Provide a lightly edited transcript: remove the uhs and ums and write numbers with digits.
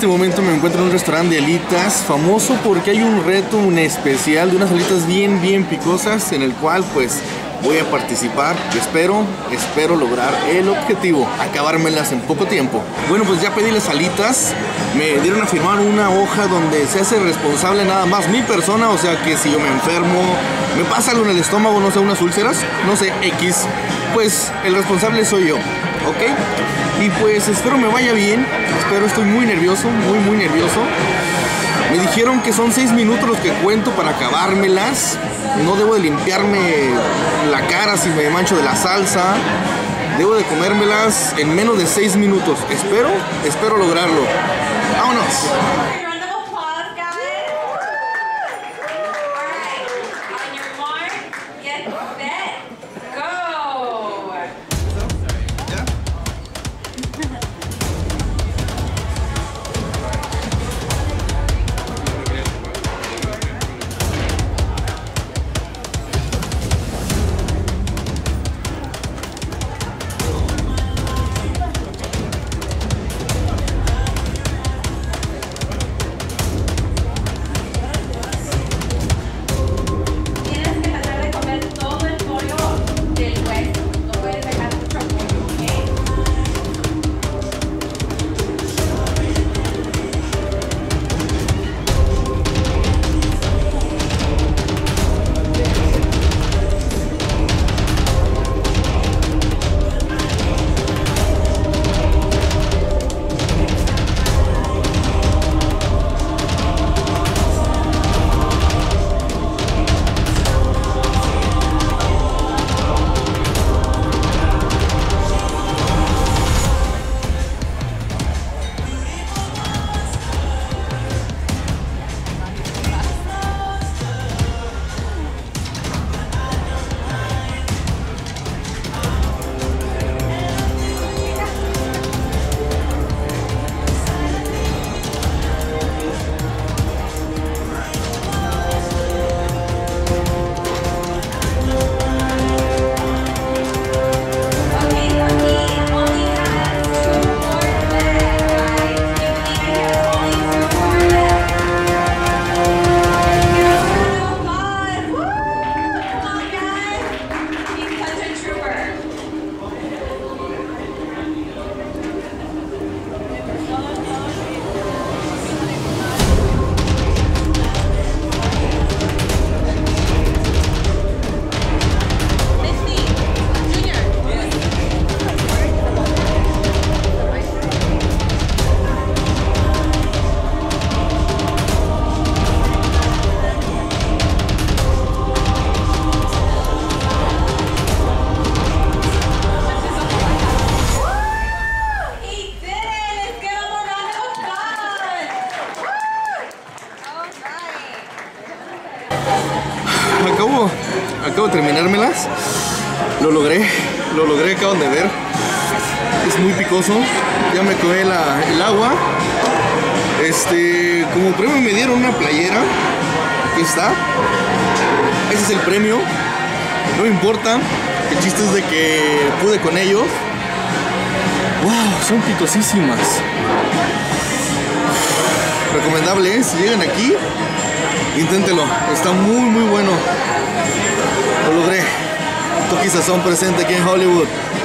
este momento me encuentro en un restaurante de alitas, famoso porque hay un reto, un especial de unas alitas bien picosas, en el cual pues voy a participar. Espero lograr el objetivo, acabármelas en poco tiempo. Bueno, pues ya pedí las alitas, me dieron a firmar una hoja donde se hace responsable nada más mi persona, o sea que si yo me enfermo, me pasa algo en el estómago, no sé, unas úlceras, no sé, X, pues el responsable soy yo, ¿ok? Y pues espero me vaya bien, estoy muy nervioso, muy nervioso. Me dijeron que son 6 minutos los que cuento para acabármelas. No debo de limpiarme la cara si me mancho de la salsa. Debo de comérmelas en menos de 6 minutos. Espero lograrlo. ¡Vámonos! Acabo de terminármelas. Lo logré, acaban de ver. Es muy picoso. Ya me acabé el agua. Como premio me dieron una playera. Aquí está. Ese es el premio. No me importa. El chiste es de que pude con ellos. Wow, son picosísimas. Recomendable, si llegan aquí, inténtelo. Está muy bueno. Lo logré. Toki Sazón presente aquí en Hollywood.